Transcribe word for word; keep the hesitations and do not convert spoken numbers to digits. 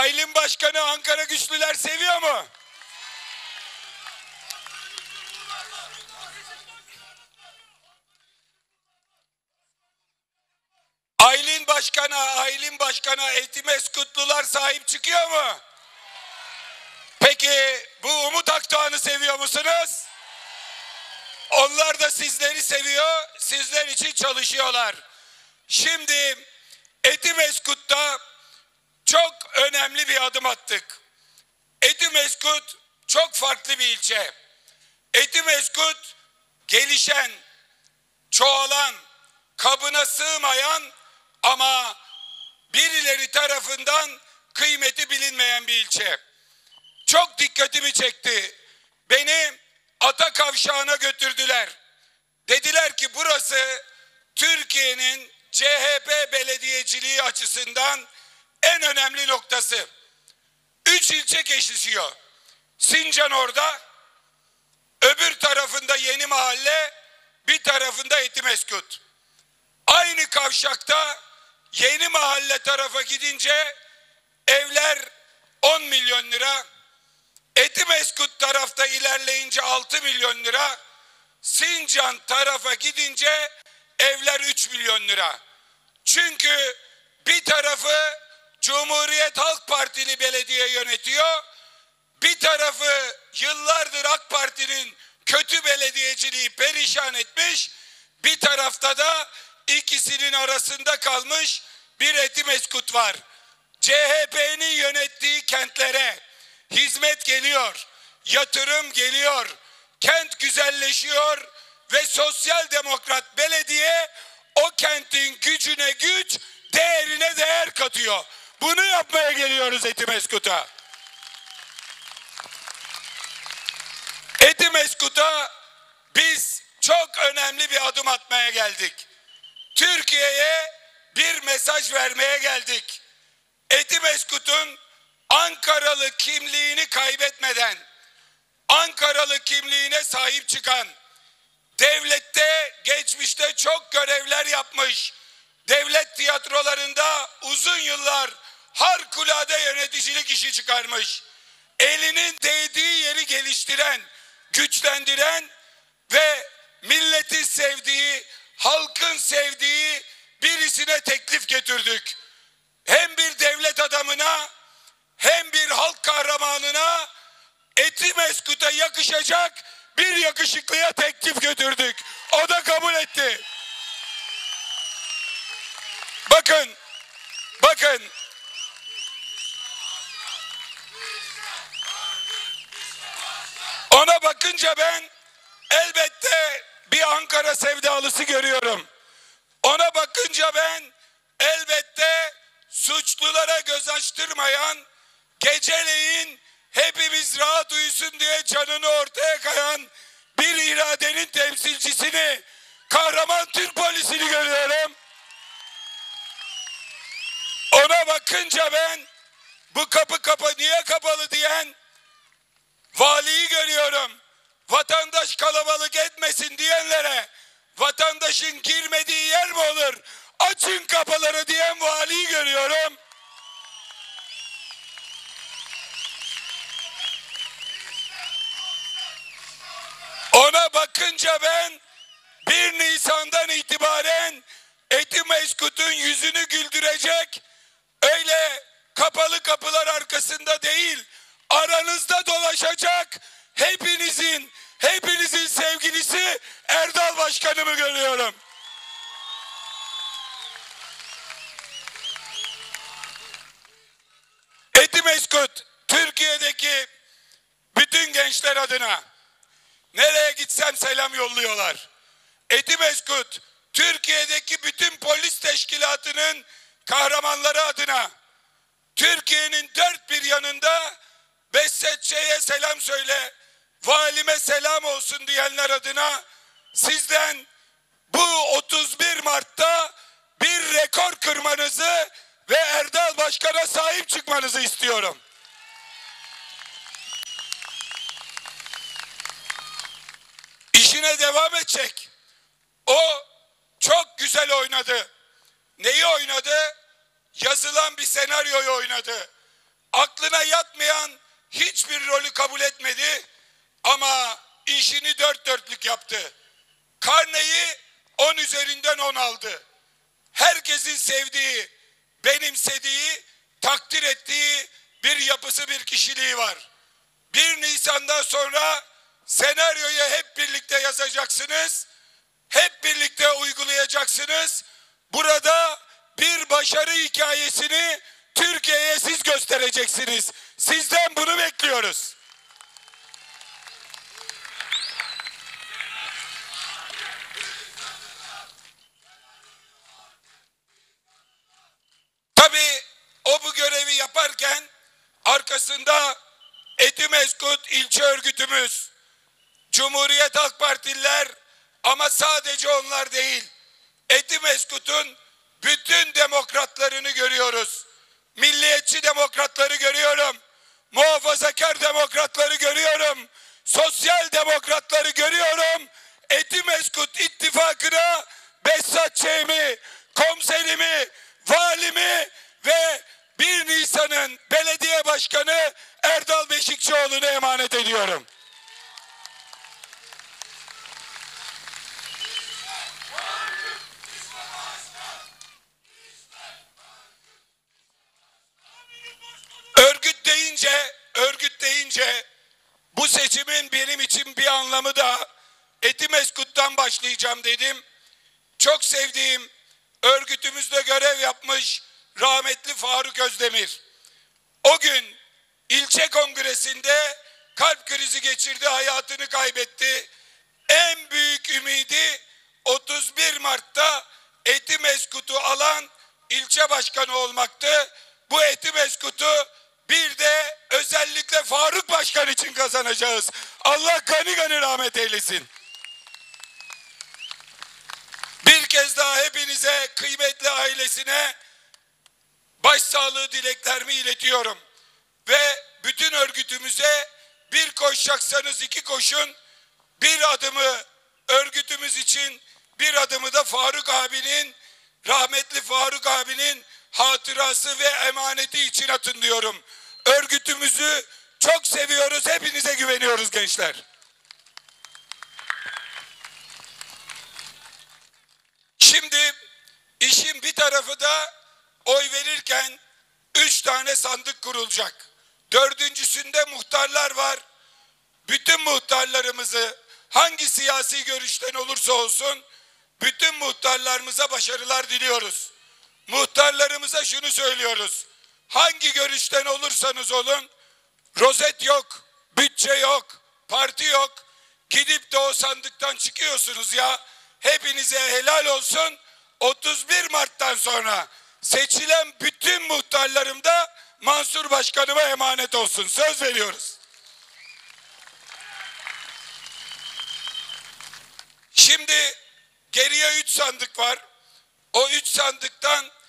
Aylin Başkanı Ankara Güçlüler seviyor mu? Aylin Başkan'a, Aylin Başkan'a Etimeskutlular sahip çıkıyor mu? Peki bu Umut Akdoğan'ı seviyor musunuz? Onlar da sizleri seviyor, sizler için çalışıyorlar. Şimdi Etimeskut'ta çok önemli bir adım attık. Etimeskut çok farklı bir ilçe. Etimeskut gelişen, çoğalan, kabına sığmayan ama birileri tarafından kıymeti bilinmeyen bir ilçe. Çok dikkatimi çekti. Beni Ata Kavşağı'na götürdüler. Dediler ki burası Türkiye'nin C H P belediyeciliği açısından en önemli noktası. Üç ilçe kesişiyor. Sincan orada, öbür tarafında Yeni Mahalle, bir tarafında Etimeskut. Aynı kavşakta Yeni Mahalle tarafa gidince evler on milyon lira, Etimeskut tarafta ilerleyince altı milyon lira, Sincan tarafa gidince evler üç milyon lira. Çünkü bir tarafı Cumhuriyet Halk Partili belediye yönetiyor, bir tarafı yıllardır AK Parti'nin kötü belediyeciliği perişan etmiş, bir tarafta da ikisinin arasında kalmış bir Etimeskut var. C H P'nin yönettiği kentlere hizmet geliyor, yatırım geliyor, kent güzelleşiyor ve sosyal demokrat belediye o kentin gücüne güç, değerine değer katıyor. Bunu yapmaya geliyoruz Etimeskut'a. Etimeskut'a biz çok önemli bir adım atmaya geldik. Türkiye'ye bir mesaj vermeye geldik. Etimeskut'un Ankaralı kimliğini kaybetmeden, Ankaralı kimliğine sahip çıkan, devlette geçmişte çok görevler yapmış, devlet tiyatrolarında uzun yıllar harikulade yöneticilik işi çıkarmış, elinin değdiği yeri geliştiren, güçlendiren ve milletin sevdiği, halkın sevdiği birisine teklif getirdik. Hem bir devlet adamına hem bir halk kahramanına Etimeskut'a yakışacak bir yakışıklıya teklif götürdük. O da kabul etti. Bakın, bakın. Ona bakınca ben elbette bir Ankara sevdalısı görüyorum. Ona bakınca ben elbette suçlulara göz açtırmayan, geceleyin hepimiz rahat uyusun diye canını ortaya kayan bir iradenin temsilcisini, kahraman Türk polisini görüyorum. Ona bakınca ben bu kapı kapa niye kapalı diyen valiyi görüyorum. Vatandaş kalabalık etmesin diyenlere vatandaşın girmediği yer mi olur? Açın kapıları diyen valiyi görüyorum. Ona bakınca ben bir Nisan'dan itibaren Etimeskut'un yüzünü güldürecek, öyle kapalı kapılar arkasında değil, aranızda dolaşacak hepinizin, hepinizin sevgilisi Erdal Başkanımı görüyorum. Etimeskut, Türkiye'deki bütün gençler adına nereye gitsem selam yolluyorlar. Etimeskut, Türkiye'deki bütün polis teşkilatının kahramanları adına, Türkiye'nin dört bir yanında Behzatçı'ya selam söyle, valime selam olsun diyenler adına sizden bu otuz bir Mart'ta bir rekor kırmanızı ve Erdal Başkan'a sahip çıkmanızı istiyorum. İşine devam edecek. O çok güzel oynadı. Neyi oynadı? Yazılan bir senaryoyu oynadı. aklına yatmayan hiçbir rolü kabul etmedi ama işini dört dörtlük yaptı. Karneyi on üzerinden on aldı. Herkesin sevdiği, benimsediği, takdir ettiği bir yapısı, bir kişiliği var. bir Nisan'dan sonra senaryoyu hep birlikte yazacaksınız, hep birlikte uygulayacaksınız. Burada bir başarı hikayesini Türkiye'ye siz göstereceksiniz. Sizden bunu bekliyoruz. Tabii o bu görevi yaparken arkasında Etimeskut ilçe örgütümüz, Cumhuriyet Halk Partililer ama sadece onlar değil, Etimeskut'un bütün demokratlarını görüyoruz. Milliyetçi demokratları görüyorum, muhafazakar demokratları görüyorum, sosyal demokratları görüyorum. Etimeskut ittifakına Behzat Ç'mi, komiserimi, valimi ve bir Nisan'ın belediye başkanı Erdal Beşikçioğlu'nu emanet ediyorum. Örgüt deyince, örgüt deyince bu seçimin benim için bir anlamı da Etimeskut'tan başlayacağım dedim. Çok sevdiğim, örgütümüzde görev yapmış rahmetli Faruk Özdemir. O gün ilçe kongresinde kalp krizi geçirdi, hayatını kaybetti. En büyük ümidi otuz bir Mart'ta Etimeskut'u alan ilçe başkanı olmaktı. Bu Etimeskut'u bir de özellikle Faruk Başkan için kazanacağız. Allah gani gani rahmet eylesin. Bir kez daha hepinize, kıymetli ailesine başsağlığı dileklerimi iletiyorum. Ve bütün örgütümüze bir koşacaksanız iki koşun. Bir adımı örgütümüz için, bir adımı da Faruk abinin, rahmetli Faruk abinin hatırası ve emaneti için atın diyorum. Örgütümüzü çok seviyoruz, hepinize güveniyoruz gençler. Şimdi işin bir tarafı da oy verirken üç tane sandık kurulacak. Dördüncüsünde muhtarlar var. Bütün muhtarlarımızı hangi siyasi görüşten olursa olsun bütün muhtarlarımıza başarılar diliyoruz. Muhtarlarımıza şunu söylüyoruz. Hangi görüşten olursanız olun, rozet yok, bütçe yok, parti yok. Gidip de o sandıktan çıkıyorsunuz ya. Hepinize helal olsun. otuz bir Mart'tan sonra seçilen bütün muhtarlarım da Mansur Başkanıma emanet olsun. Söz veriyoruz. Şimdi geriye üç sandık var. O üç sandıktan